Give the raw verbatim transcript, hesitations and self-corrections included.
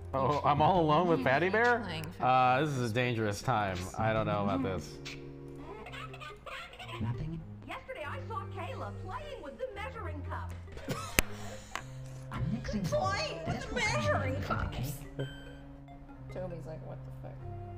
Oh, I'm all alone with Fatty Bear? Uh, this is a dangerous time. I don't know about this. Yesterday I saw Kayla playing with the measuring cup. I'm mixing Playing with the measuring cups. Toby's like, what the fuck?